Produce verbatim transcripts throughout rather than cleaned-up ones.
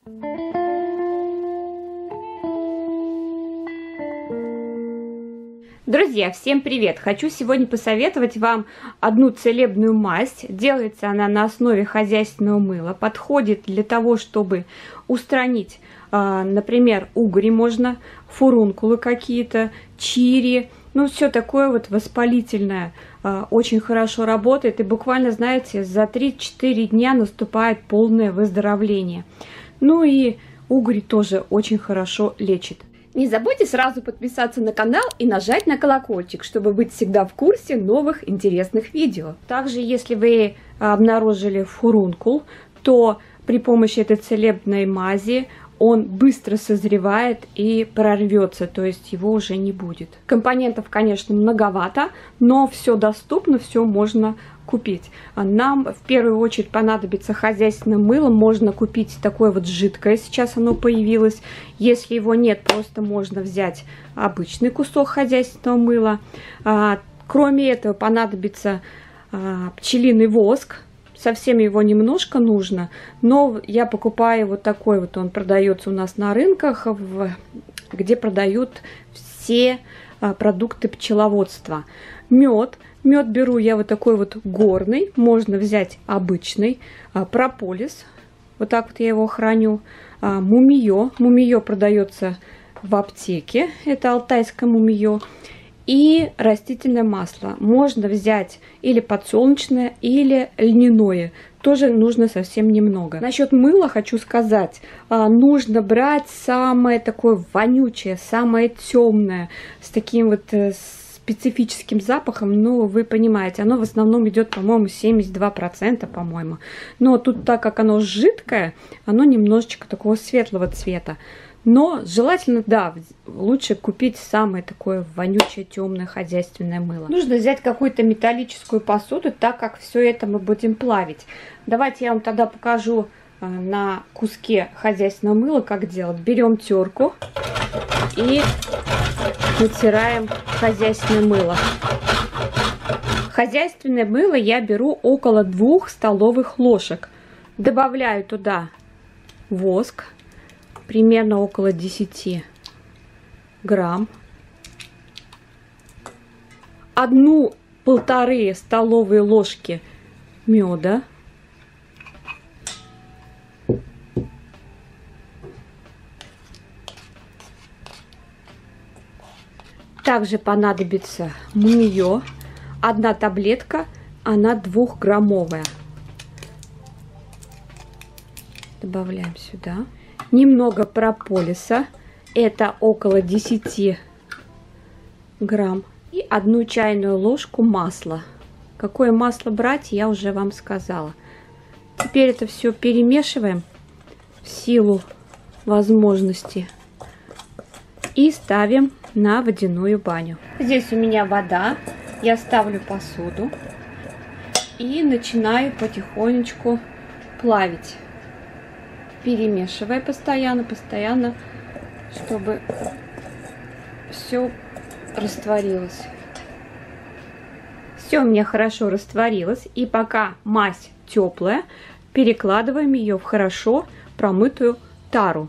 Друзья, всем привет! Хочу сегодня посоветовать вам одну целебную мазь. Делается она на основе хозяйственного мыла. Подходит для того, чтобы устранить, например, угри можно, фурункулы какие-то, чири. Ну, все такое вот воспалительное. Очень хорошо работает. И буквально, знаете, за три-четыре дня наступает полное выздоровление. Ну и угри тоже очень хорошо лечит. Не забудьте сразу подписаться на канал и нажать на колокольчик, чтобы быть всегда в курсе новых интересных видео. Также, если вы обнаружили фурункул, то при помощи этой целебной мази он быстро созревает и прорвется, то есть его уже не будет. Компонентов, конечно, многовато, но все доступно, все можно купить. Нам в первую очередь понадобится хозяйственное мыло. Можно купить такое вот жидкое, сейчас оно появилось. Если его нет, просто можно взять обычный кусок хозяйственного мыла. Кроме этого понадобится пчелиный воск. Совсем его немножко нужно, но я покупаю вот такой вот, он продается у нас на рынках, где продают все продукты пчеловодства. Мед. Мед беру я вот такой вот горный, можно взять обычный. Прополис, вот так вот я его храню. Мумиё. Мумиё продается в аптеке, это алтайское мумиё. И растительное масло. Можно взять или подсолнечное, или льняное. Тоже нужно совсем немного. Насчет мыла хочу сказать. Нужно брать самое такое вонючее, самое темное, с таким вот специфическим запахом. Ну, вы понимаете, оно в основном идет, по-моему, семьдесят два процента, по-моему. Но тут, так как оно жидкое, оно немножечко такого светлого цвета. Но желательно, да, лучше купить самое такое вонючее, темное хозяйственное мыло. Нужно взять какую-то металлическую посуду, так как все это мы будем плавить. Давайте я вам тогда покажу на куске хозяйственного мыла, как делать. Берем терку и натираем хозяйственное мыло. Хозяйственное мыло я беру около двух столовых ложек. Добавляю туда воск. Примерно около десяти грамм. Одну-полторы столовые ложки меда. Также понадобится мумиё. Одна таблетка, она двухграммовая. Добавляем сюда. Немного прополиса, это около десяти грамм. И одну чайную ложку масла. Какое масло брать, я уже вам сказала. Теперь это все перемешиваем в силу возможности. И ставим на водяную баню. Здесь у меня вода. Я ставлю посуду. И начинаю потихонечку плавить. Перемешивая постоянно, постоянно, чтобы все растворилось. Все у меня хорошо растворилось. И пока мазь теплая, перекладываем ее в хорошо промытую тару.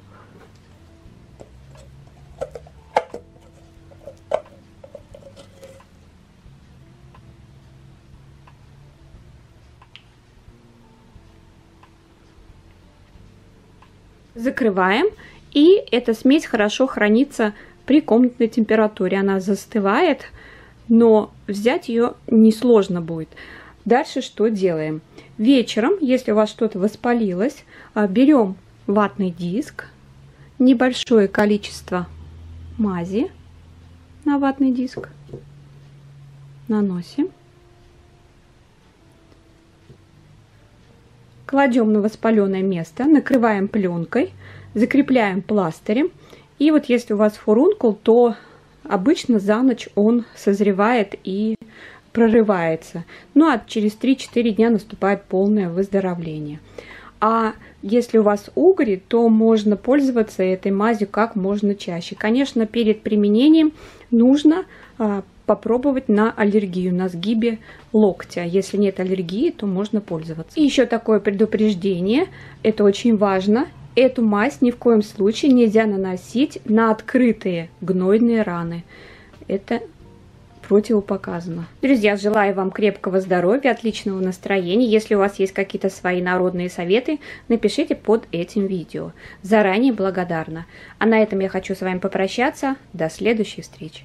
Закрываем, и эта смесь хорошо хранится при комнатной температуре. Она застывает, но взять ее несложно будет. Дальше что делаем? Вечером, если у вас что-то воспалилось, берем ватный диск, небольшое количество мази на ватный диск, наносим. Кладем на воспаленное место, накрываем пленкой, закрепляем пластырем. И вот если у вас фурункул, то обычно за ночь он созревает и прорывается. Ну а через три-четыре дня наступает полное выздоровление. А если у вас угри, то можно пользоваться этой мазью как можно чаще. Конечно, перед применением нужно а, попробовать на аллергию, на сгибе локтя. Если нет аллергии, то можно пользоваться. И еще такое предупреждение, это очень важно. эту мазь ни в коем случае нельзя наносить на открытые гнойные раны. Это противопоказано. Друзья, желаю вам крепкого здоровья, отличного настроения. Если у вас есть какие-то свои народные советы, напишите под этим видео. Заранее благодарна. А на этом я хочу с вами попрощаться. До следующей встречи.